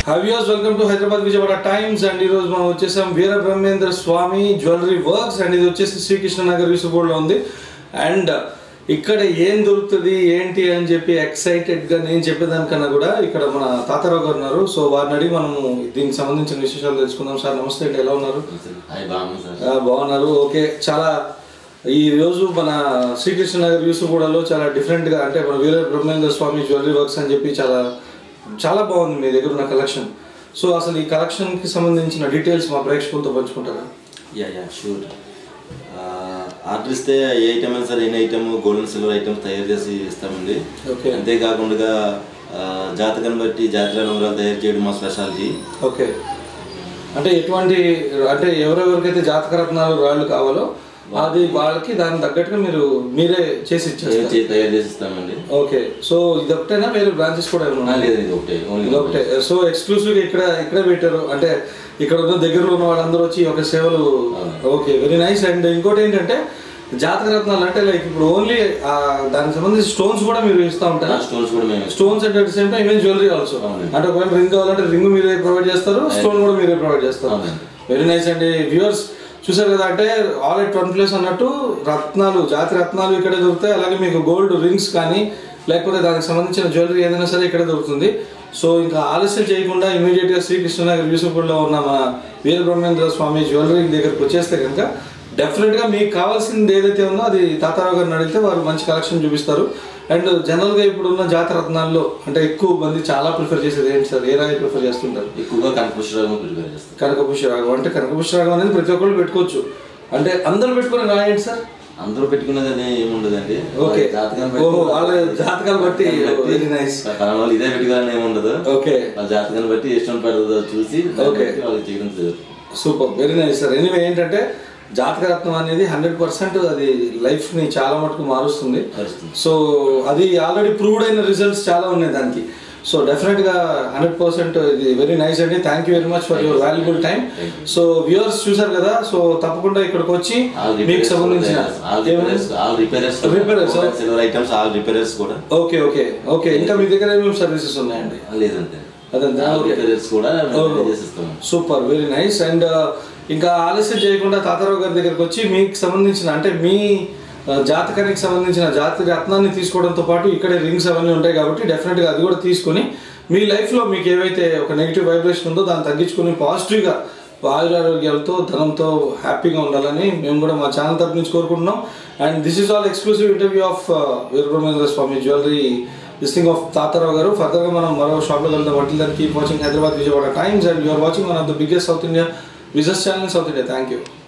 Hi viewers, welcome to Hyderabad Vijayawada Times and ఈరోజు మనం వచ్చేసాం Veera Brahmendra Swamy jewellery works and ఇది వచ్చేసి శ్రీకృష్ణ నగర్ విసుగూడలో ఉంది అండ్ ఇక్కడ ఏం దొరుకుతుంది ఏంటి అని చెప్పి ఎక్సైటెడ్గా నేను చెప్పేదానికన్నా కూడా ఇక్కడ మన తాతారావు గారు ఉన్నారు. సో వారిని అడిగి మనము దీనికి సంబంధించిన విశేషాలు తెలుసుకుందాం. సార్ నమస్తే అండి, ఎలా ఉన్నారు? బాగున్నారు. ఓకే, చాలా ఈ రోజు మన శ్రీకృష్ణ నగర్ విసుగూడలో చాలా డిఫరెంట్గా అంటే మన వీర బ్రహ్మేంద్ర స్వామి జ్యువెలరీ వర్క్స్ అని చెప్పి చాలా బాగుంది మీ దగ్గర ఉన్న కలెక్షన్. సో అసలు ఈ కలెక్షన్కి సంబంధించిన డీటెయిల్స్ మా ప్రేక్షకులతో పంచుకుంటారా? Yeah sure. ఆర్డర్ ఇస్తే ఏ ఐటమ్ అయినా సరే ఎన్ని ఐటమ్ గోల్డ్ సిల్వర్ ఐటమ్స్ తయారు చేసి ఇస్తామండి. అంతేకాకుండా జాతకం బట్టి జాతర రంగులు తయారు చేయడం మా స్పెషాలిటీ. ఓకే, అంటే ఎటువంటి అంటే ఎవరెవరికైతే జాతక రత్నాలు రాళ్ళు కావాలో అది వాళ్ళకి దానికి తగ్గట్టుగా మీరే చేసి తయారు చేసి ఇస్తామండి. ఓకే, సో ఇది ఒకటేనా వేరే బ్రాంచెస్ కూడా ఒకటే? సో ఎక్స్క్లూసివ్గా ఇక్కడే పెట్టారు అంటే ఇక్కడ ఉన్న దగ్గరలో ఉన్న వాళ్ళందరూ వచ్చి ఒక సేవలు. Okay, very nice. అండ్ ఇంకోటి ఏంటంటే జాతక రత్నాలు అంటే లైక్ ఇప్పుడు ఓన్లీ దానికి సంబంధించి స్టోన్స్ కూడా మీరు ఇస్తూ ఉంటారు. స్టోన్స్ అంటే at same time image jewellery also. అంటే ఒకవేళ రింగ్ కావాలంటే రింగ్ మీరే ప్రొవైడ్ చేస్తారు, స్టోన్ కూడా మీరే ప్రొవైడ్ చేస్తారు. వెరీ నైస్ అండి. వ్యూవర్స్ చూసారు కదా, అంటే ఆల్ ఎట్ వన్ ప్లేస్ అన్నట్టు రత్నాలు జాతి రత్నాలు ఇక్కడే దొరుకుతాయి. అలాగే మీకు గోల్డ్ రింగ్స్ కానీ లేకపోతే దానికి సంబంధించిన జ్యువెలరీ ఏదైనా సరే ఇక్కడే దొరుకుతుంది. సో ఇంకా ఆలస్యం చేయకుండా ఇమీడియట్గా శ్రీకృష్ణ నగర్ విసుగూడలో ఉన్న మన వీర బ్రహ్మేంద్ర స్వామి జ్యువెలరీ దగ్గరకు వచ్చేస్తే కనుక డెఫినెట్గా మీకు కావాల్సింది ఏదైతే ఉందో అది తాతారావు గారిని అడిగితే వారు మంచి కలెక్షన్ చూపిస్తారు. అండ్ జనరల్గా ఇప్పుడున్న జాతి రత్నాల్లో అంటే ఎక్కువ మంది చాలా ప్రిఫర్ చేసేది ఏంటి సార్? ఏ రాయి ప్రిఫర్ చేస్తుంటారు? ఎక్కువగా కనకపుష్యరాగం ప్రిఫర్ చేస్తారు. కనకపుష్యరాగం అంటే కనకపుష్యరాగం అనేది ప్రతి ఒక్కళ్ళు పెట్టుకోవచ్చు. అంటే అందరూ పెట్టుకునే రాయి ఏంటి సార్? అందరూ పెట్టుకునేది ఏముండదండి. ఓకే, వాళ్ళ జాతకాలు బట్టి వెరీ నైస్. వాళ్ళు ఇదే పెట్టుకోవాలని ఏముండదు. ఓకే, వాళ్ళ జాతకాన్ని బట్టి ఇష్టం పడుతుందో చూసి ఓకే వాళ్ళకి చేయడం super, very nice sir. Anyway ఏంటంటే జాతకరత్నం అనేది 100% అది లైఫ్ని చాలా మటుకు మారుస్తుంది. సో అది ఆల్రెడీ ప్రూవ్డ్ అయిన రిజల్ట్స్ చాలా ఉన్నాయి దానికి. సో డెఫినెట్గా 100% ఇది వెరీ నైస్ అండి. Thank you very much for your valuable time. So viewers చూసారు కదా, సో తప్పకుండా ఇక్కడికి వచ్చి మీకు సంబంధించిన ఓకే ఓకే ఓకే ఇంకా మీ దగ్గర ఏమేమి సర్వీసెస్ ఉన్నాయండి? లేదంటే సూపర్, వెరీ నైస్. అండ్ ఇంకా ఆలస్యం చేయకుండా తాతారావు గారి దగ్గరికి వచ్చి మీకు సంబంధించిన అంటే మీ జాతకానికి సంబంధించిన జాతి రత్నాన్ని తీసుకోవడంతో పాటు ఇక్కడే రింగ్స్ అవన్నీ ఉంటాయి కాబట్టి డెఫినెట్గా అది కూడా తీసుకొని మీ లైఫ్లో మీకు ఏవైతే ఒక నెగిటివ్ వైబ్రేషన్ ఉందో దాన్ని తగ్గించుకొని పాజిటివ్గా ఆయురారోగ్యాలతో ధనంతో హ్యాపీగా ఉండాలని మేము కూడా మా ఛానల్ తరపు నుంచి కోరుకుంటున్నాం. And this is all exclusive interview of Veera Brahmendra Swamy jewellery listing of Tatarao గారు. ఫర్దర్గా మనం మరో షాప్లో వెళ్తాం. వంటిల్ దాన్ని keep watching Hyderabad Vijayawada Times and you're watching one of the biggest South India business channel in South India. Thank you.